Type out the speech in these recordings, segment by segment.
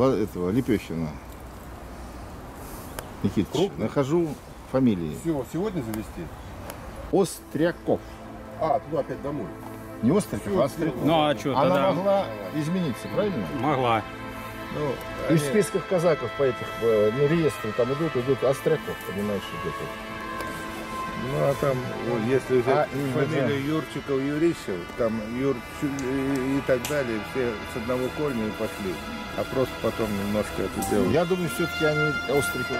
этого Лепехина. Никитич, Крупный? нахожу фамилии. Все, сегодня завести? Остряков. А, туда опять домой. Не Остряков, а Остряков. Ну а что, Она тогда могла измениться, правильно? могла. Ну, И в списках казаков по этих, ну, реестры там идут Остряков, понимаешь, где-то. Ну а там, если взять и фамилию Юрчиков, Юрищев, там Юр и так далее, все с одного корня и пошли. А просто потом немножко это делали. Я думаю, все-таки они Остряков.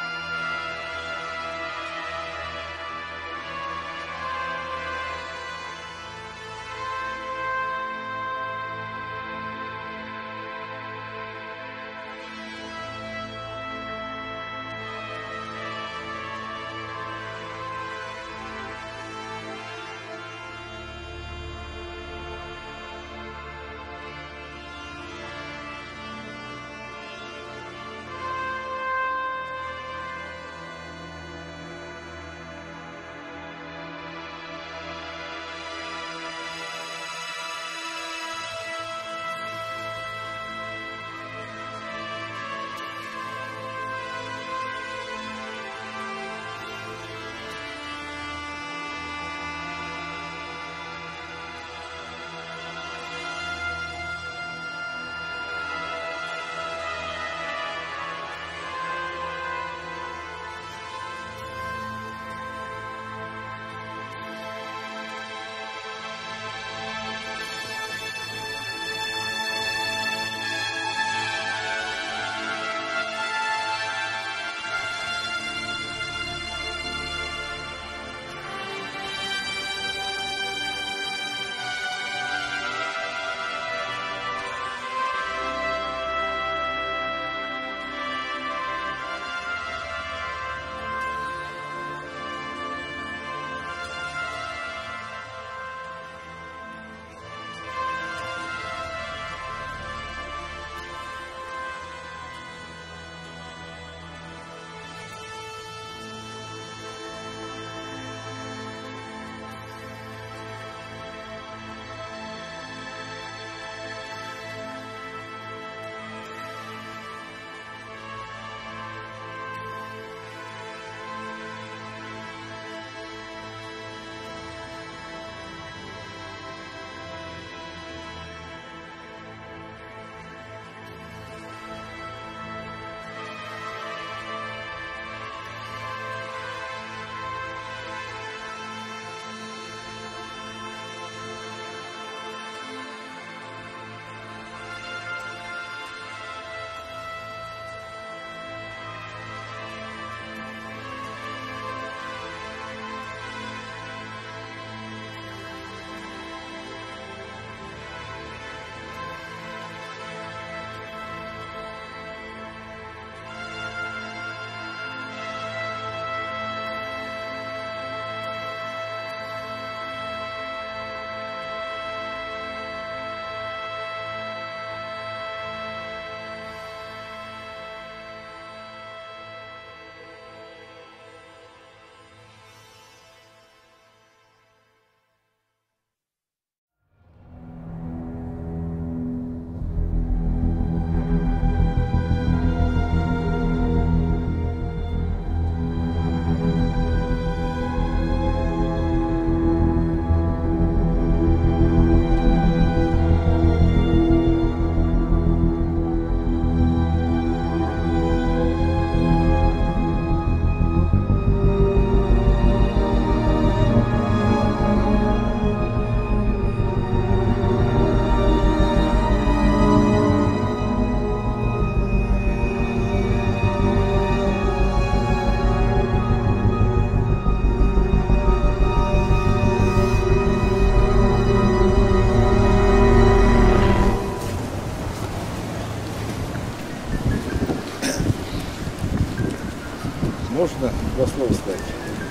Можно два слова сказать?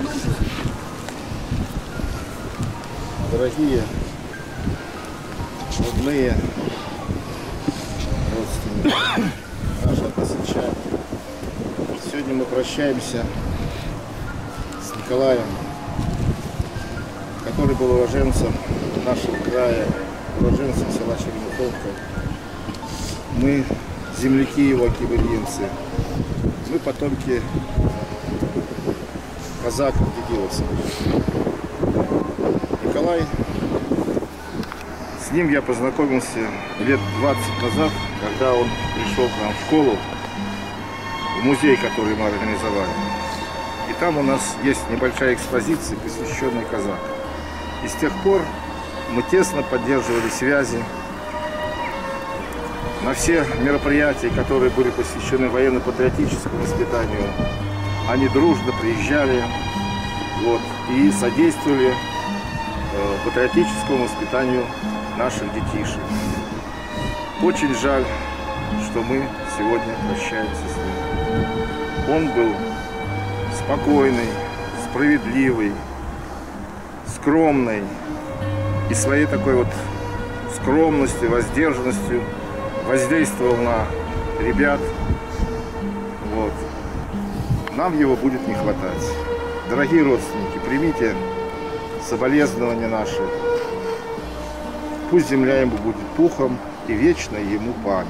Дорогие, родные, родственники, наши односельчане, сегодня мы прощаемся с Николаем, который был уроженцем нашего края, уроженцем села Черемуховка. Мы земляки его, киберинцы. Мы потомки казаков дегиловцев. Николай, с ним я познакомился лет 20 назад, когда он пришел к нам в школу, в музей, который мы организовали. И там у нас есть небольшая экспозиция, посвященная казакам. И с тех пор мы тесно поддерживали связи. На все мероприятия, которые были посвящены военно-патриотическому воспитанию, они дружно приезжали и содействовали патриотическому воспитанию наших детишек. Очень жаль, что мы сегодня прощаемся с ним. Он был спокойный, справедливый, скромный, и своей такой вот скромностью, воздержанностью воздействовал на ребят. Нам его будет не хватать. Дорогие родственники, примите соболезнования наши. Пусть земля ему будет пухом и вечная ему память.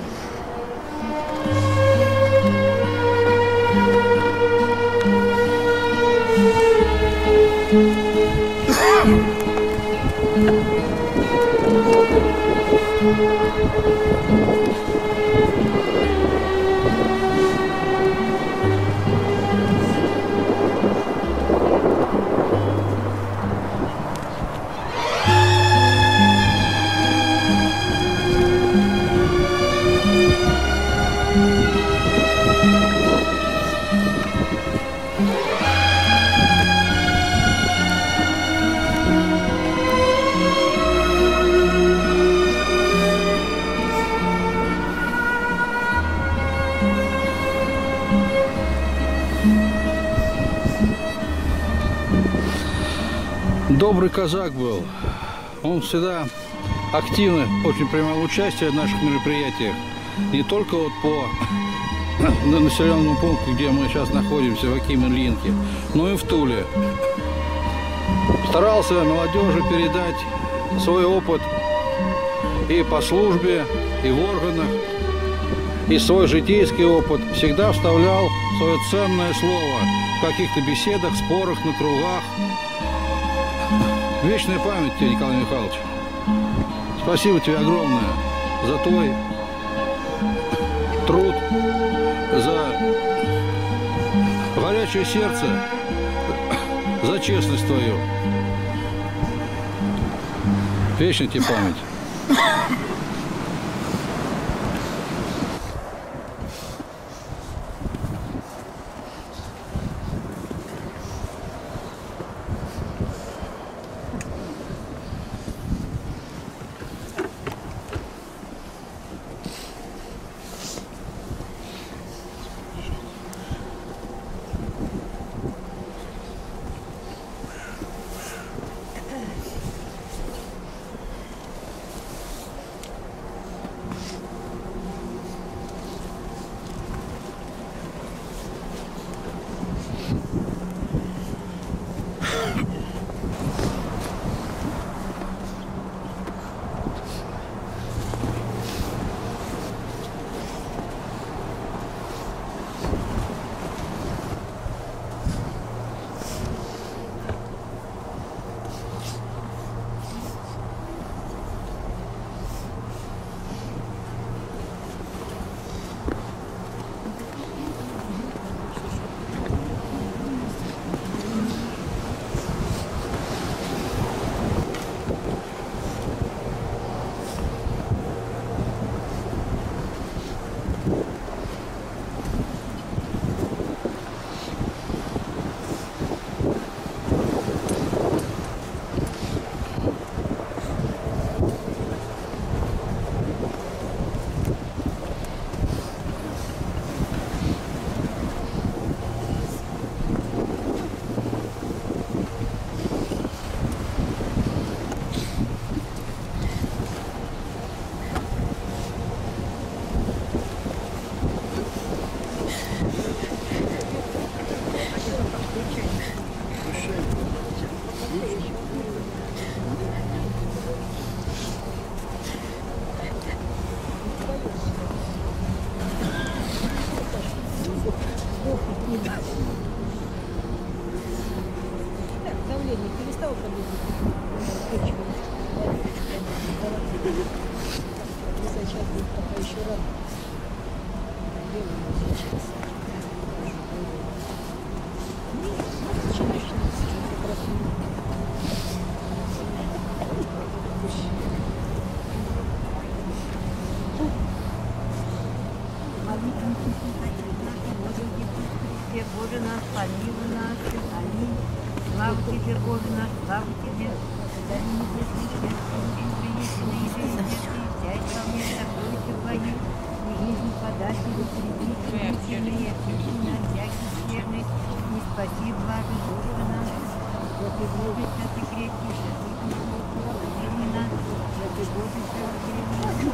Добрый казак был. Он всегда активно очень принимал участие в наших мероприятиях. Не только вот по населенному пункту, где мы сейчас находимся, в Аким-Ильинке, но и в Туле. Старался молодежи передать свой опыт и по службе, и в органах, и свой житейский опыт. Всегда вставлял свое ценное слово в каких-то беседах, спорах, на кругах. Вечная память тебе, Николай Михайлович. Спасибо тебе огромное за твой труд, за горячее сердце, за честность твою. Вечная тебе память. Сейчас будет пока еще рано. Делаем сейчас. Зачем начинается? Как раз Боже наш, помилуй нас, аминь. Слава Тебе, Боже наш, слава Тебе. Дари небесный свет, приятный и жизненный, взять ко мне сокровища Твои, и жизнь подателю среди истинные, очищенные от всяких скверных, и спаси блажи Божьего нашего. Святый Боже, святый крепкий, святый помилуй нас, святый Боже, святый крепкий,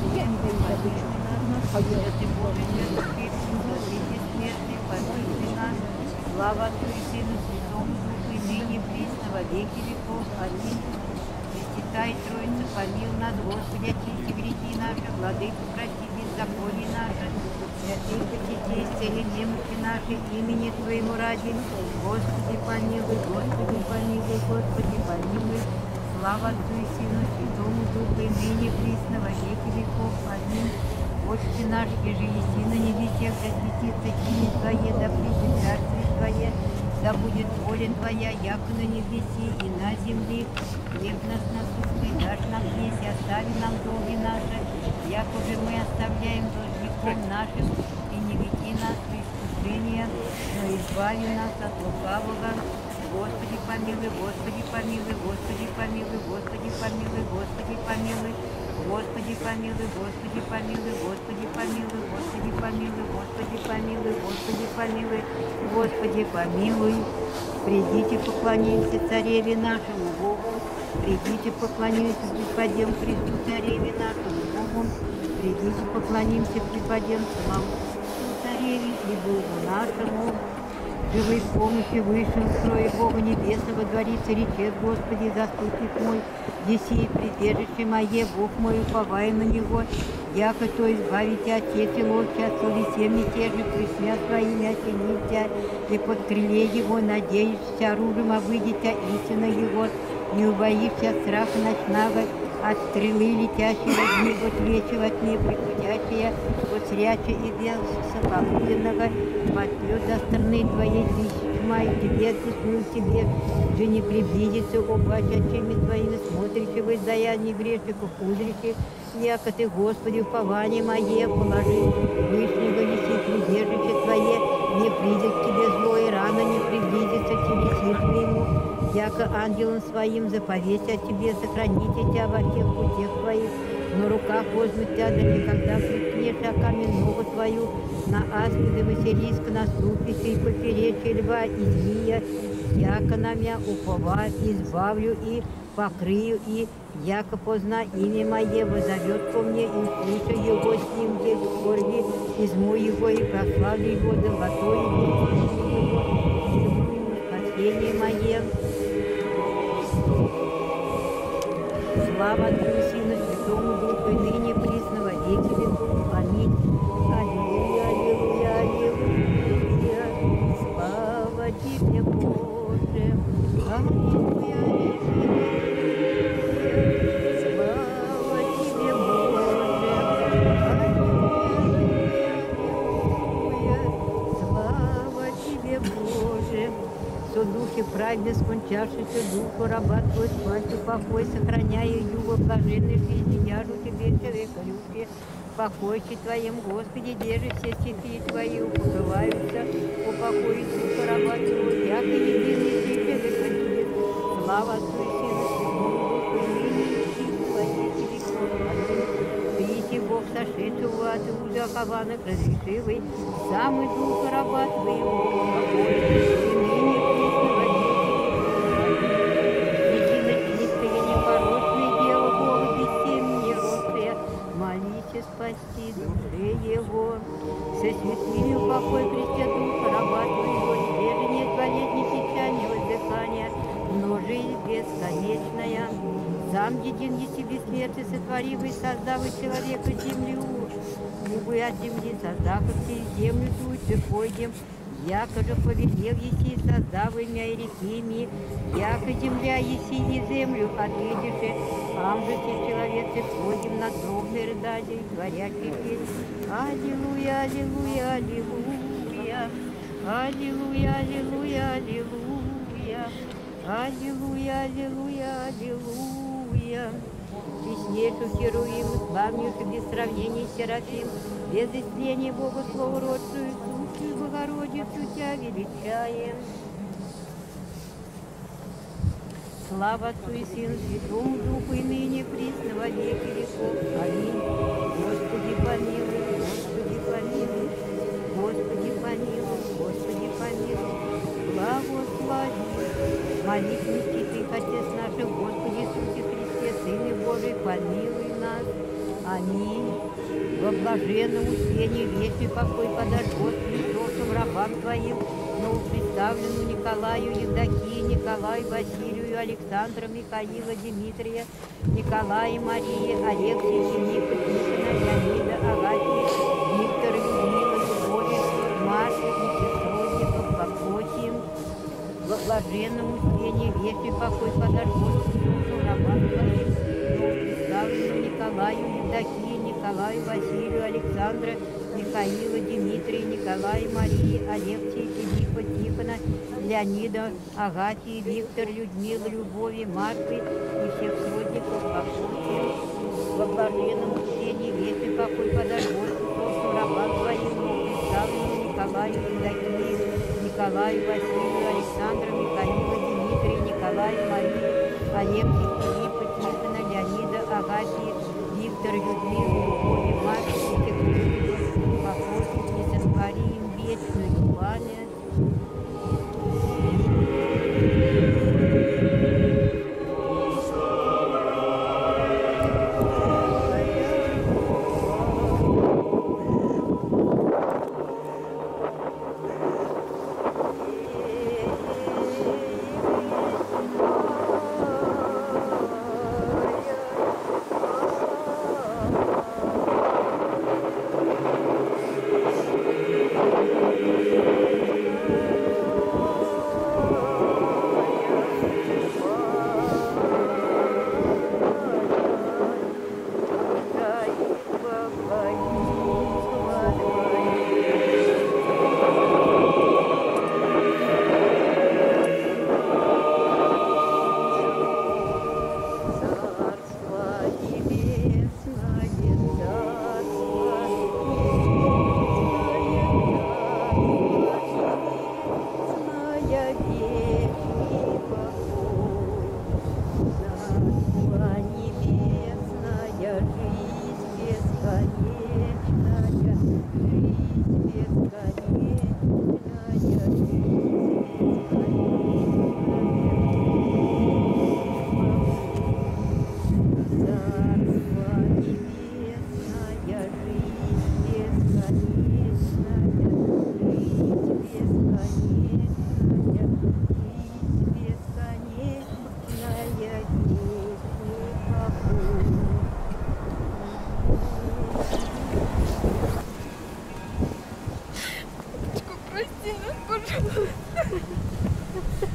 помилуй нас, святый Боже, святый крепкий, святый бессмертный, помилуй нас. Слава Отцу и Сыну, Святому Духу, и ныне, присно, во веки веков. Аминь. Пресвятая Троица, помилуй нас, Господи, очисти грехи наши, Владыка, прости беззаконие наше, святых детей, исцели немощи наши, имени Твоему ради. Господи, помилуй, Господи, помилуй, Господи, помилуй. Слава Отцу и Сыну, Святому Духу, и ныне, присно, во веки веков. Аминь. Отче наш, еже еси на небесе, да светится имя Твое, да придет царствие Твое, да будет воля Твоя, яко на небесе и на земле. Хлеб наш насущный дашь нам днесь, и остави нам долги наши, яко же мы оставляем должником нашим, и не веди нас в искушение, но избави нас от лукавого. Господи помилуй, Господи помилуй, Господи помилуй, Господи помилуй, Господи помилуй. Господи помилуй, Господи помилуй, Господи помилуй, Господи помилуй, Господи помилуй, Господи помилуй, Господи помилуй. Придите, поклонимся Цареве нашему Богу, придите, поклонимся преподем Христу Цареве нашему Богу, придите, поклонимся преподем самому Цареве и Богу нашему. Живый в помощи высшим строе Бога Небесного дворится речет, Господи, заступник мой, еси прибежище мое, Бог мой, уповай на Него, яко то избавите Отец и ловче от совести мятежи, присмя своими осенитя, и под крыле Его надеешься, оружием обыдите истина Его, не убоишься страха ночного, от стрелы летящего дни, от вечера от неба приходящая, от зряча и белса полуденного, подпьет до стороны Твоей тьма, и тебе отпускаю тебе, же не приблизится, облачащими Твоими смотрящих в издаянии грешников узрящих, яко Ты, Господи, упование мое, положи вышнего неси прибежище Твое, не придет к Тебе зло, и рано не приблизится к Тебе сил Твоему, яко ангелом Своим заповесть о Тебе, сохраните Тебя во всех путях Твоих, на руках возьмут Тебя, да никогда приткнешь о камень ногу Твою, на аспида Василиска наступишь, и поперечье льва и змея, яко на меня упова, избавлю и покрою, и яко позна имя Мое, воззовет ко мне, и услышу Его с ним, где в скорби, изму Его, и прославлю Его долготой, и спасение Мое. Слава Отцу и Сыну, Святому Духу, и ныне присно во веки веков. Аминь. Аллилуйя, аллилуйя, аллилуйя. Слава Тебе, Боже. Аллилуйя, аллилуйя. Слава Тебе, Боже. Аллилуйя, аллилуйя. Слава Тебе, Боже. Со духе праведно скончавшийся духу раба Твой, спасу покой, сохраняя ее во блаженной жизни, яжу Тебе, человека любви, покойте Твоем, Господи, держи все стихи Твои, упокрываются, упокой духа раба Твой, яко единый Ты, человека любви, слава Отцу и Сыну, Святому Духу, и ныне и во веки веков. Аминь. Прийти Бог, сошедший в ад, и узы окованных разрешивый, самый дух раба Твоего, покой, и ныне спасти души его. Со святынью покой Христе Духа, раба Твоего, где же нет болезни, печали, воздыхания, но жизнь бесконечная. Сам един еси бессмертный, сотворивый, создавый человека землю. Любы от земли, создав всей землю, тучи пойдем, яко же повелел еси, создав имя и реки ми, яко земля еси и землю отведешь, Ангельцы, человецы, входим на трубные рыдания, говорящие песни. Аллилуйя, аллилуйя, аллилуйя. Аллилуйя, аллилуйя, аллилуйя. Аллилуйя, аллилуйя, аллилуйя. Честнейший Херувим, славнейший без сравнения Серафим, без истления Богу Слову родшую, сущую Богородицу Тебя величаем. Слава Отцу и Сыну, Святому Духу, и ныне, присно, во веки веков. Аминь. Господи, помилуй, Господи, помилуй, Господи, помилуй, Господи, помилуй, благослови. Молитвенный святых Отец наших, Господи Иисусе Христе, Сыне Божий, помилуй нас. Аминь. Во блаженном успении вечный покой подашь, Господи, сошим рабам Твоим, новоприставленному Николаю, Евдокии, Николаю, Василию, Александра, Михаила, Дмитрия, Николая, Марии, Алексия, Филиппа, Тихона, Леонида, Агатии, Виктора, Людмила, Любови, Маши и сестродников по плоти. Во блаженном успении вечный покой подашь, Господи, сошим рабам Твоим, новоприставленному Николаю, Евдокии, Николаю, Василию, Александра, Михаила, Дмитрия, Николая, Марии, Алексия, Филиппа, Тихона, Леонида, Агатии, Виктор, Людмила, Любови, Марфы и всех сродников по плоти. Во блаженном успении вечный покой подашь, Господи, сошим рабам Твоим, представленному Николаю, Евдокии, Николаю, Василию, Александра, Михаила, Дмитрия, Николая, Марии, Алексия, Филиппа, Тихона, Леонида, Агатии, Виктор, Людмила, Любови, Марфы и всех сродников по плоти, не сотвори им вечную память. Прости нас, пожалуйста.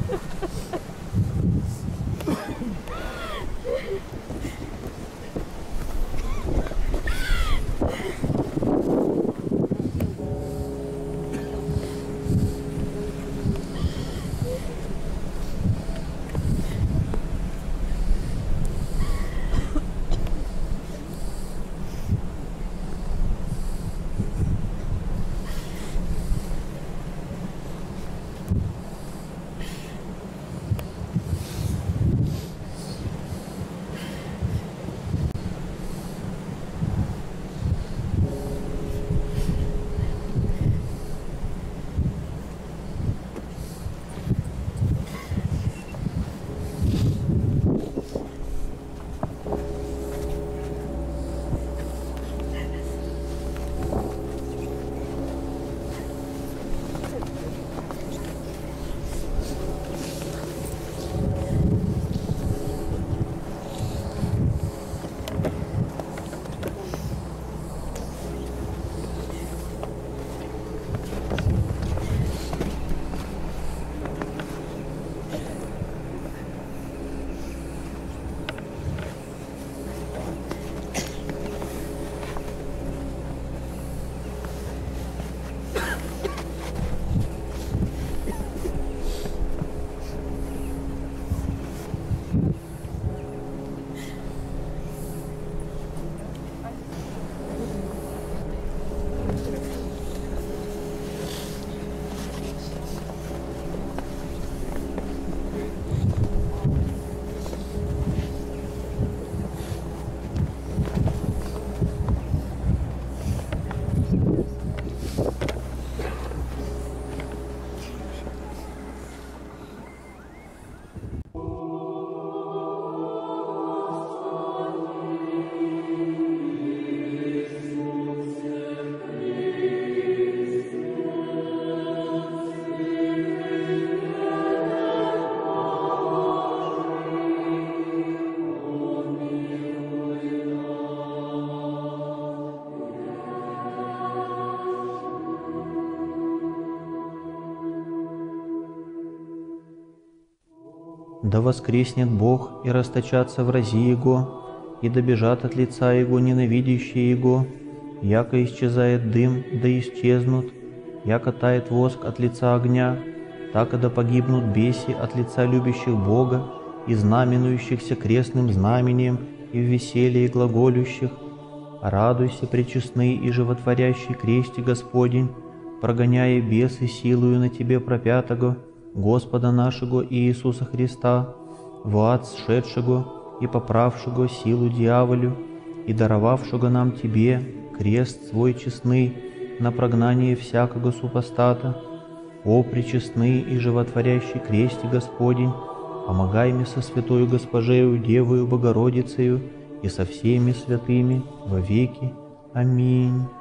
Да воскреснет Бог, и расточатся врази Его, и добежат от лица Его ненавидящие Его, яко исчезает дым, да исчезнут, яко тает воск от лица огня, так и да погибнут беси от лица любящих Бога и знаменующихся крестным знамением и в веселье глаголющих. Радуйся, пречестный и животворящий кресте Господень, прогоняя бесы силою на Тебе пропятого, Господа нашего Иисуса Христа, в ад сшедшего и поправшего силу дьяволю, и даровавшего нам Тебе крест свой честный на прогнание всякого супостата. О, пречестный и животворящий кресте Господень, помогай мне со святою Госпожею Девою Богородицею и со всеми святыми во веки. Аминь.